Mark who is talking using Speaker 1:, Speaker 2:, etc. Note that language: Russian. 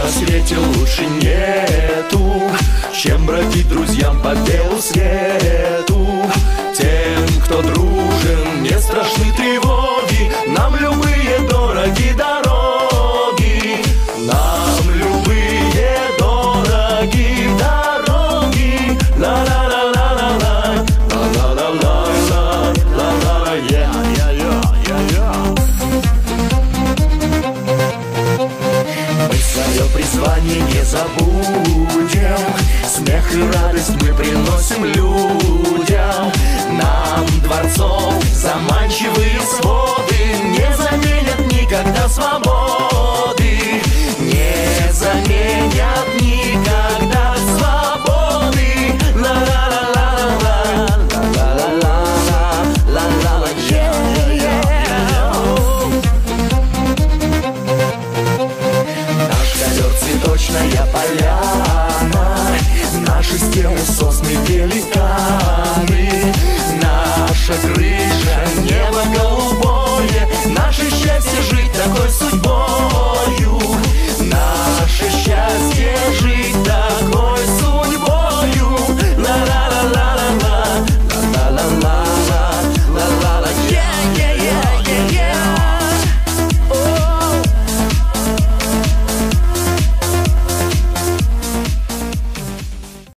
Speaker 1: на свете лучше нету, чем бродить друзьям по белу свету. Тем, кто дружен, не страшны тревоги, нам любые дороги дороги, нам любые дороги дороги. Ла-ла-ла-ла-ла-ла, ла-ла-ла-ла-ла-ла-ла, мы свое призвание не забудем, смех и радость мы приносим людям. Нам дворцов заманчивые своды не заменят никогда свободы, не заменят никогда свободы. Ла-ла-ла-ла-ла-ла-ла-ла-ла-ла. Наш ковер цветочная поляна, наши стены сосны великаны, наша крыша